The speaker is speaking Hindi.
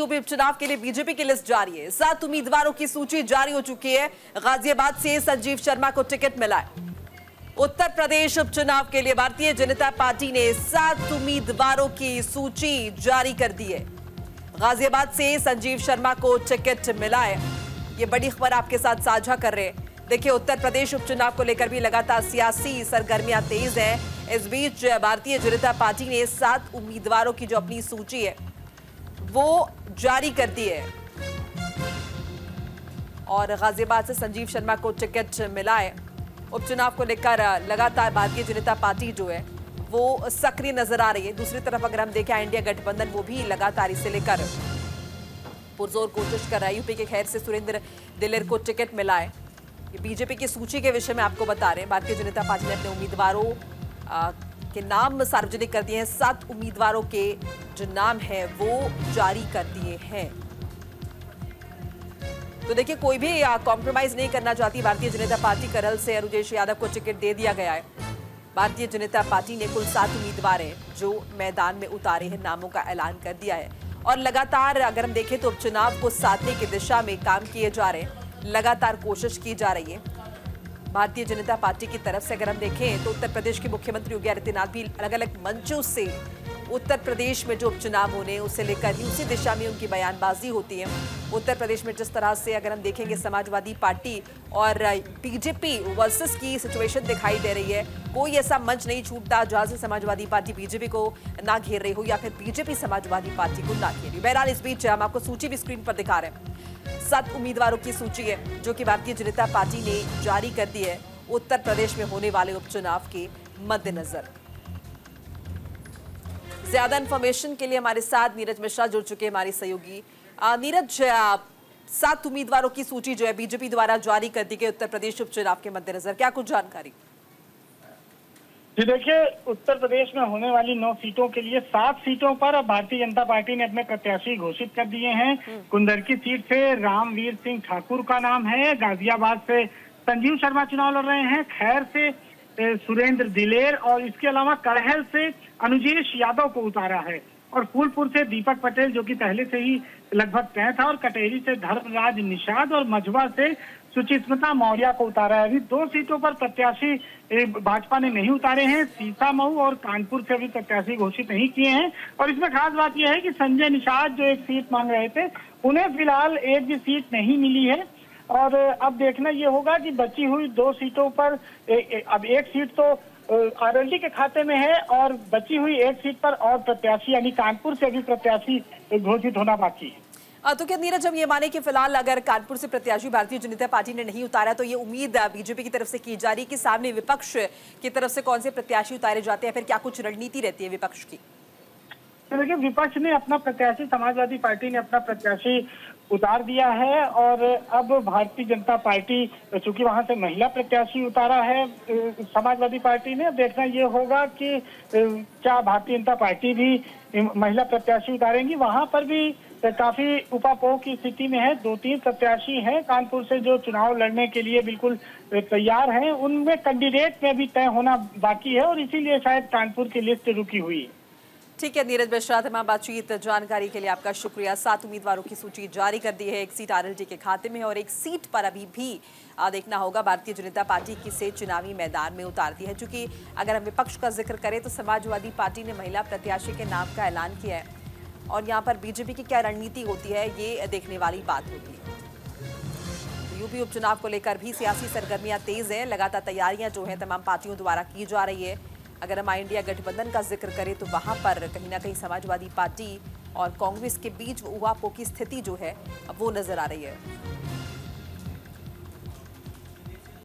यूपी उपचुनाव के लिए बीजेपी की लिस्ट जारी है। 7 उम्मीदवारों की सूची जारी हो चुकी है। गाजियाबाद से संजीव शर्मा को टिकट मिला है। उत्तर प्रदेश उपचुनाव के लिए भारतीय जनता पार्टी ने 7 उम्मीदवारों की सूची जारी कर दी है। गाजियाबाद से संजीव शर्मा को टिकट मिला है। ये बड़ी खबर आपके साथ साझा कर रहे हैं। देखिए, उत्तर प्रदेश उपचुनाव को लेकर भी लगातार सियासी सरगर्मियां तेज हैं। इस बीच भारतीय जनता पार्टी ने 7 उम्मीदवारों की जो अपनी सूची है वो जारी कर दी है और गाजियाबाद से संजीव शर्मा को टिकट मिला है। उपचुनाव को लेकर लगातार भारतीय जनता पार्टी जो है वो सक्रिय नजर आ रही है। दूसरी तरफ अगर हम देखें, इंडिया गठबंधन वो भी लगातार इसे लेकर पुरजोर कोशिश कर रहा है। यूपी के खैर से सुरेंद्र दिलेर को टिकट मिला है। ये बीजेपी की सूची के विषय में आपको बता रहे हैं। भारतीय जनता पार्टी ने अपने उम्मीदवारों के नाम सार्वजनिक कर दिए हैं। 7 उम्मीदवारों के जो नाम है वो जारी कर दिए हैं। तो देखिए, कोई भी कॉम्प्रोमाइज नहीं करना चाहती भारतीय जनता पार्टी। करल से अरुजेश यादव को टिकट दे दिया गया है। भारतीय जनता पार्टी ने कुल 7 उम्मीदवार हैं जो मैदान में उतारे हैं, नामों का ऐलान कर दिया है। और लगातार अगर हम देखें तो उपचुनाव को साधने की दिशा में काम किए जा रहे हैं। लगातार कोशिश की जा रही है भारतीय जनता पार्टी की तरफ से। अगर हम देखें तो उत्तर प्रदेश के मुख्यमंत्री योगी आदित्यनाथ भी अलग अलग मंचों से उत्तर प्रदेश में जो उपचुनाव होने उसे लेकर ही उसी दिशा में उनकी बयानबाजी होती है। उत्तर प्रदेश में जिस तरह से अगर हम देखेंगे समाजवादी पार्टी और बीजेपी वर्सेस की सिचुएशन दिखाई दे रही है। कोई ऐसा मंच नहीं छूटता जहां से समाजवादी पार्टी बीजेपी को ना घेर रही हो या फिर बीजेपी समाजवादी पार्टी को ना घेर रही। बहरहाल इस बीच हम आपको सूची भी स्क्रीन पर दिखा रहे हैं। 7 उम्मीदवारों की सूची है जो कि भारतीय जनता पार्टी ने जारी कर दी है उत्तर प्रदेश में होने वाले उपचुनाव के मद्देनजर। ज्यादा इंफॉर्मेशन के लिए हमारे साथ नीरज मिश्रा जुड़ चुके हैं, हमारी सहयोगी। नीरज, 7 उम्मीदवारों की सूची जो है बीजेपी द्वारा जारी कर दी गई उत्तर प्रदेश उपचुनाव के मद्देनजर, क्या कुछ जानकारी? जी देखिए, उत्तर प्रदेश में होने वाली 9 सीटों के लिए 7 सीटों पर भारतीय जनता पार्टी ने अपने प्रत्याशी घोषित कर दिए हैं। कुंदर की सीट से रामवीर सिंह ठाकुर का नाम है। गाजियाबाद से संजीव शर्मा चुनाव लड़ रहे हैं। खैर से सुरेंद्र दिलेर और इसके अलावा कड़हल से अनुजेश यादव को उतारा है। और फूलपुर से दीपक पटेल जो कि पहले से ही लगभग तय था, और कटेरी से धर्मराज निषाद और मझवा से सुचिस्मिता मौर्य को उतारा है। अभी 2 सीटों पर प्रत्याशी भाजपा ने नहीं उतारे हैं। सीतामऊ और कानपुर से अभी प्रत्याशी घोषित नहीं किए हैं। और इसमें खास बात यह है कि संजय निषाद जो एक सीट मांग रहे थे, उन्हें फिलहाल एक भी सीट नहीं मिली है। और अब देखना ये होगा कि बची हुई 2 सीटों पर अब एक सीट तो आरएलडी के खाते में है और बची हुई एक सीट पर और प्रत्याशी यानी कानपुर से भी प्रत्याशी घोषित होना बाकी है। तो क्या नीरज, हम ये माने कि फिलहाल अगर कानपुर से प्रत्याशी भारतीय जनता पार्टी ने नहीं उतारा तो ये उम्मीद बीजेपी की तरफ से की जा रही कि सामने विपक्ष की तरफ से कौन से प्रत्याशी उतारे जाते हैं, फिर क्या कुछ रणनीति रहती है विपक्ष की? तो देखिए, विपक्ष ने अपना प्रत्याशी, समाजवादी पार्टी ने अपना प्रत्याशी उतार दिया है। और अब भारतीय जनता पार्टी, चूंकि वहां से महिला प्रत्याशी उतारा है समाजवादी पार्टी ने, अब देखना ये होगा कि क्या भारतीय जनता पार्टी भी महिला प्रत्याशी उतारेंगी। वहां पर भी काफी उपापोह की स्थिति में है। 2-3 प्रत्याशी हैं कानपुर से जो चुनाव लड़ने के लिए बिल्कुल तैयार हैं। उनमें कैंडिडेट में भी तय होना बाकी है और इसीलिए शायद कानपुर की लिस्ट रुकी हुई है। ठीक है नीरज मिश्रा, तमाम बातचीत जानकारी के लिए आपका शुक्रिया। 7 उम्मीदवारों की सूची जारी कर दी है। एक सीट आरएलडी के खाते में है और एक सीट पर अभी भी देखना होगा भारतीय जनता पार्टी किसे चुनावी मैदान में उतारती है। चूंकि अगर हम विपक्ष का जिक्र करें तो समाजवादी पार्टी ने महिला प्रत्याशी के नाम का ऐलान किया है और यहाँ पर बीजेपी की क्या रणनीति होती है ये देखने वाली बात होगी। यूपी उपचुनाव को लेकर भी सियासी सरगर्मियां तेज हैं। लगातार तैयारियां जो है तमाम पार्टियों द्वारा की जा रही है। अगर हम इंडिया गठबंधन का जिक्र करें तो वहां पर कहीं ना कहीं समाजवादी पार्टी और कांग्रेस के बीच उहापोह की स्थिति जो है वो नजर आ रही है।